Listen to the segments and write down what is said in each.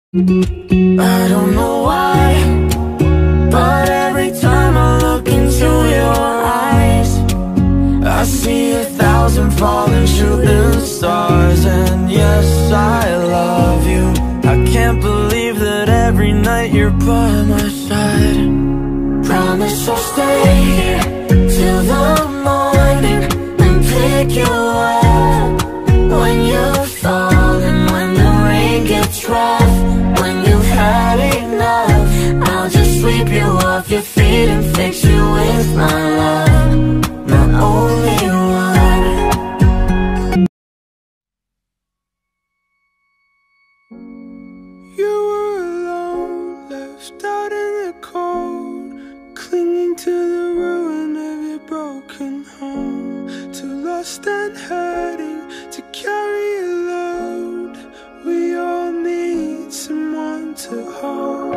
I don't know why, but every time I look into your eyes, I see 1,000 falling shooting stars. And yes, I love you. I can't believe that every night you're by my side. Promise I'll stay here till the morning and pick you up when you fall and when the rain gets rough. When you've had enough, I'll just sweep you off your feet and fix you with my love, my only one. You were alone, left out in the cold, clinging to the ruin of your broken home. Too lost and hurting to carry a load. We all need someone to hold.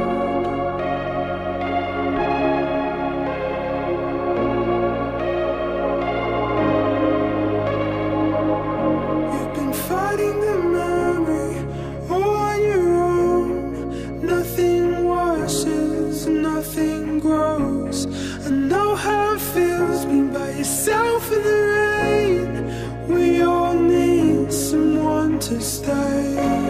You've been fighting the memory all on your own. Nothing washes, nothing grows. I know how it feels being by yourself in the rain. We all need someone to stay.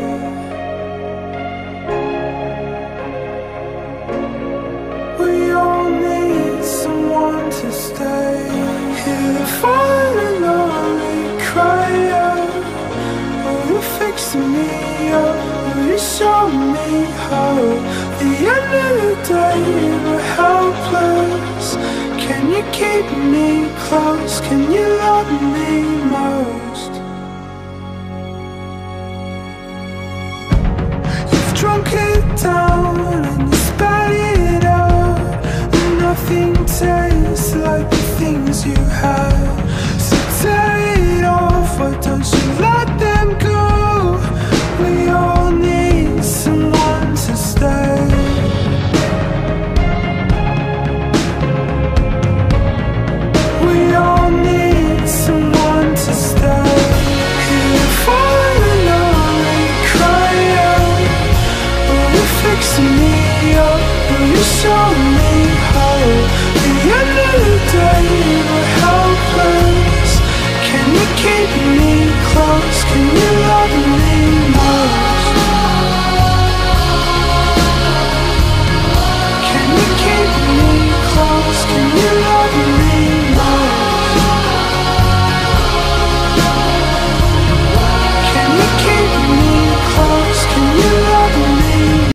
We all need someone to stay. Hear the falling lonely cry out. Oh, you're fixing me up. Oh, you show me how. The end of the day, we're helpless. Can you keep me close? Can you love me most? You've drunk it down and you spat it out, and nothing tastes like the things you had.